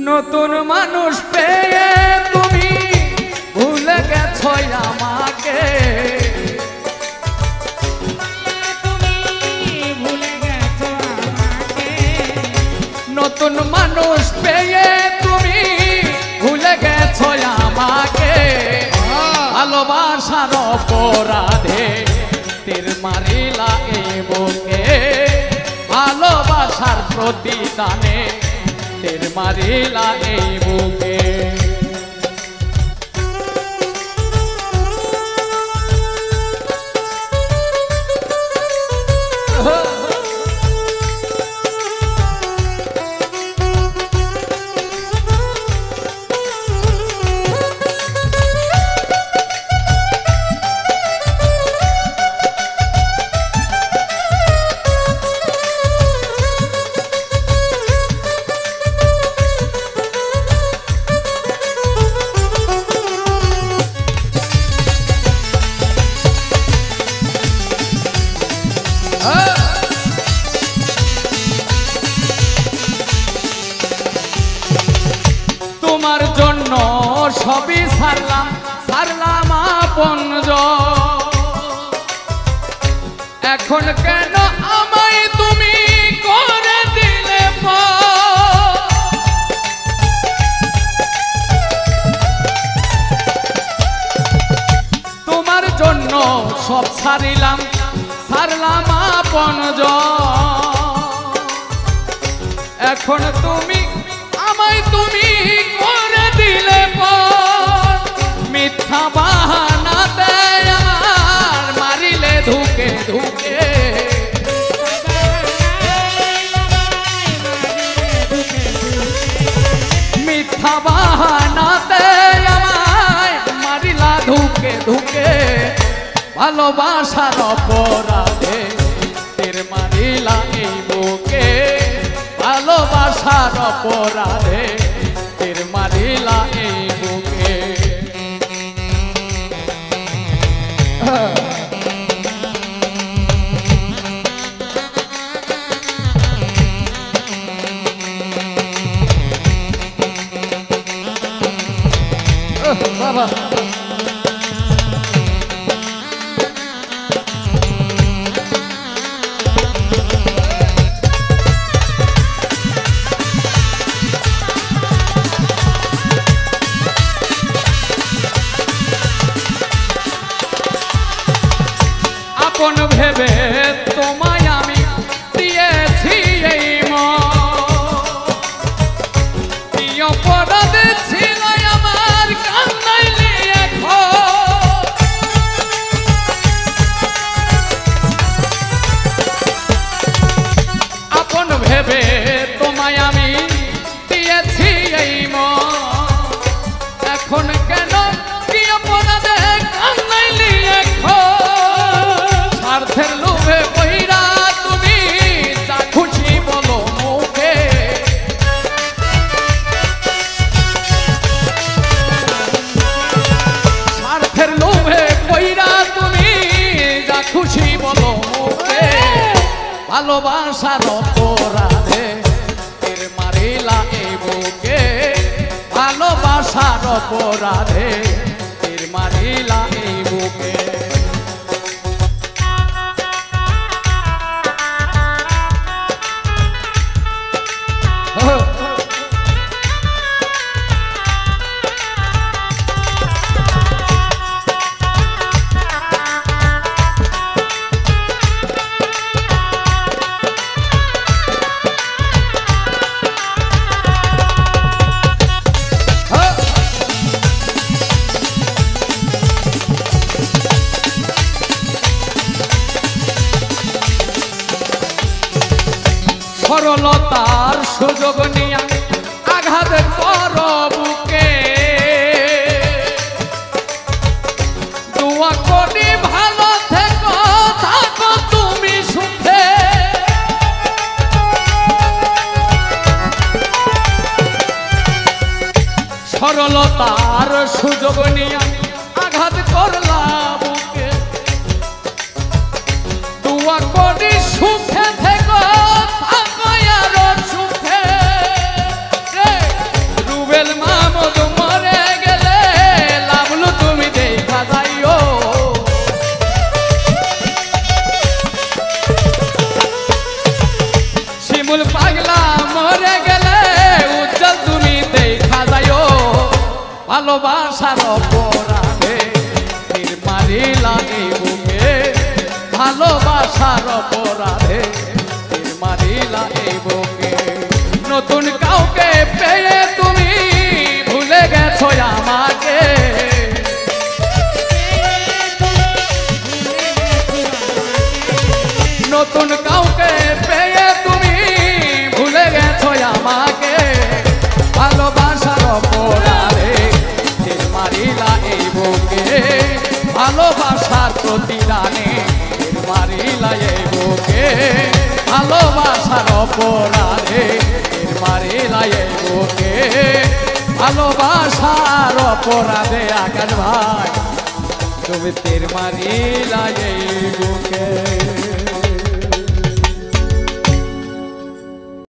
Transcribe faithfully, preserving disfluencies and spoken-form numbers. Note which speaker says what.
Speaker 1: নতুন মানুষ পেয়ে তুমি ভুলে গেছো আমাকে,
Speaker 2: তুমি ভুলে গেছো আমাকে।
Speaker 1: নতুন মানুষ পেয়ে তুমি ভুলে গেছো আমাকে। ভালোবাসার অপরাধে তীর মারিলা এই বুকে, ভালোবাসার প্রতিদানে তীর মারিলা এই বুকে। তোমার জন্য সবই ছাড়লাম, ছাড়লাম আপনজন। এখন কেন আমায় তুমি করে দিলে পর? তোমার জন্য সব ছাড়িলাম, ছাড়লাম আপনজন। এখন তুমি আমায় তুমি করে দিলে পর, মিথ্যা বাহানাতে আমার মারিলে ধুকে ধুকে। মিথ্যা বাহানাতে আমায় মারিলা ধুকে ধুকে। ভালোবাসার অপরাধে তীর মারিলা এই বুকে, ভালোবাসার অপরাধে তীর মারিলা এই বুকে। বাবা আপন ভেবে তোমায় আমি দিয়েছি এই মন, প্রিয় অপরাধ ছিল আমার কান্নাইলি এখন। আপন ভেবে তোমায় আমি দিয়েছি এই মন, এখন কেন কি অপরাধে কান্নাইলি এখন? স্বার্থের লোভে কইরা তুমি যা খুশি বলো মুখে, স্বার্থের লোভে কইরা তুমি যা খুশি বলো মুখে। ভালোবাসার অপরাধে তীর মারিলা এই বুকে, ভালোবাসার অপরাধে তীর মারিলা এই বুকে। সরলতার সুযোগ নিয়া আঘাত কর বুকে, দোয়া করি ভালো থেকো থাকো তুমি সুখে। সরলতার সুযোগ নিয়া আঘাত করলা বুকে, দোয়া করি সুখে থেকো থাকো আরো সুখে। ভালোবাসার অপরাধে তীর মারিলা এই বুকে ভালোবাসার অপরাধে তীর মারিলা এই বুকে নতুন কাউকে পেয়ে তুমি ভুলে গেছো আমাকে নতুন কাউকে পেয়ে তুমি ভুলে গেছো আমাকে ভালোবাসার অপরাধে তীর মারিলা এই বুকে ভালোবাসার প্রতিদানে তীর মারিলা এই বুকে ভালোবাসার অপরাধে তীর মারিলা এই বুকে ভালোবাসার অপরাধে আকাশ ভাই তুমি তীর মারিলা এই বুকে